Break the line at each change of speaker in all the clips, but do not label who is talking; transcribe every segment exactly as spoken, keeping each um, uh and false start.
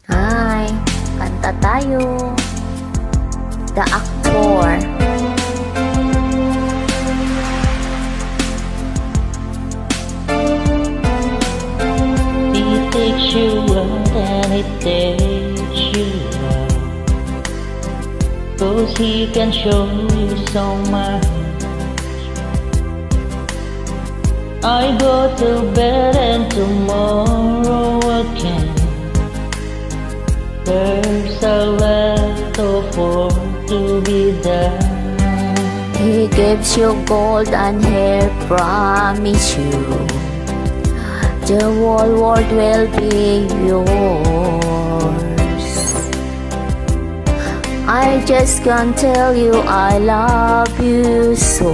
Hi, kanta tayo. The Actor.
He takes you out and he takes you out, 'cause he can show you so much. I go to bed and tomorrow again there's a lot of work to be done.
He gives you gold and he'll promise you the whole world will be yours. I just can't tell you I love you so,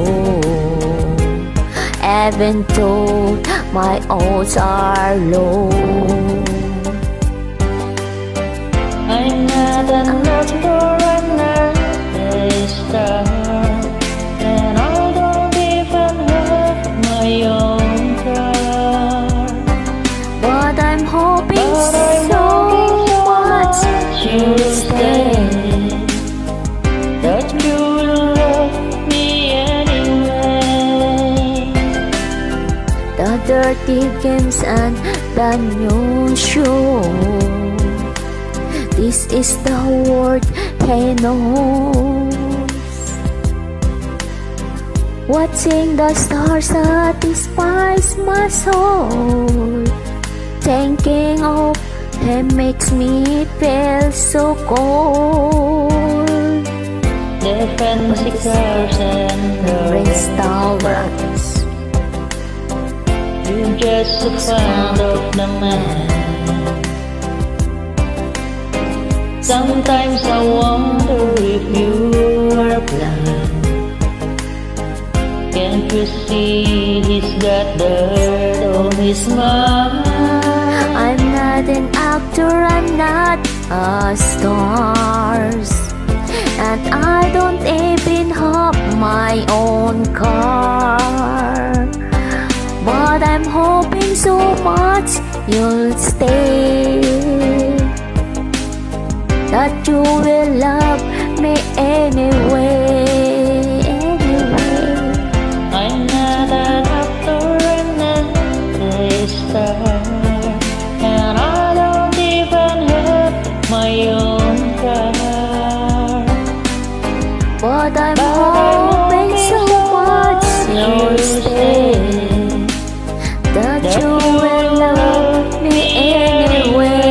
even though my odds are low.
I'm not an actor, I'm not a star, and I don't even have my own car.
But I'm hoping
But I'm
so
hoping so
much
much
you'll
you'll
stay,
that you will love me anyway.
The dirty games and the new show, this is the word he knows. Watching the stars satisfies my soul. Thinking of him makes me feel so cold.
The fancy cars and the
Restaurants,
you're just so fond of the man. Sometimes I wonder if you are blind. Can't you see he's got dirt on his mind?
I'm not an actor, I'm not a star, and I don't even have my own car. But I'm hoping so much you'll stay, that you will love me anyway, anyway.
I'm not an actor, I'm not a star, and I don't even have my own car.
But I'm
But I'm
hoping
hoping
so
so
much
much
you'll
you'll
stay, that
that
you
you
will
will
love me anyway.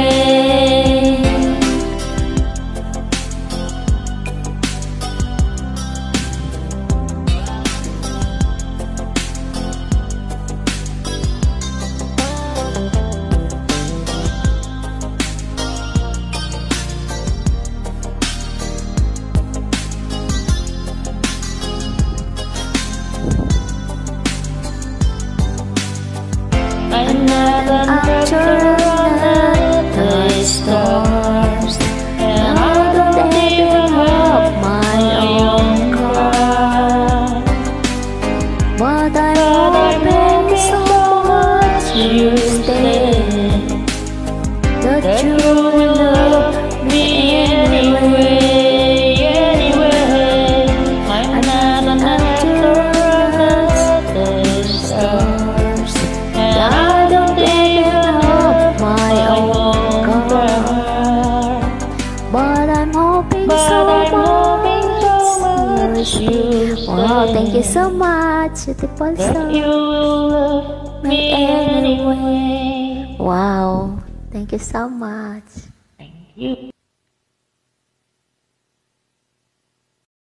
I'm not an actor, I'm not a star, and I don't even have my own car.
But I'm
But I'm
hoping
hoping
so
so
much
much
you'll
you'll
stay,
stay,
that
that
you
you
will
will
love
love
me
me
anyway.
anyway, anyway. I'm not an actor, I'm not a star, and I don't even have
my
my
own
own
car.
car.
But I'm hoping
But
so
I'm hoping so
much
much
you'll
you'll
stay. Wow, thank you
stay,
so much, beautiful
that you
song.
will love
Me
me
anyway.
anyway.
Wow, thank you so much.
Thank you.